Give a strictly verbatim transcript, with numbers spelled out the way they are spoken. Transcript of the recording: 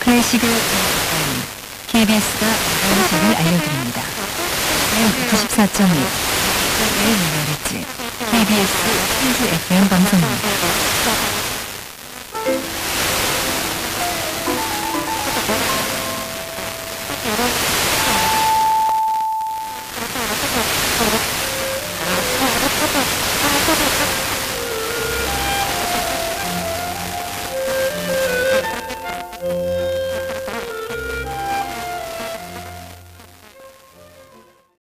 클래식을 케이비에스가 소식을 알려드립니다. 구십사 점 일 메가헤르츠 케이비에스 필드 에프엠 방송입니다.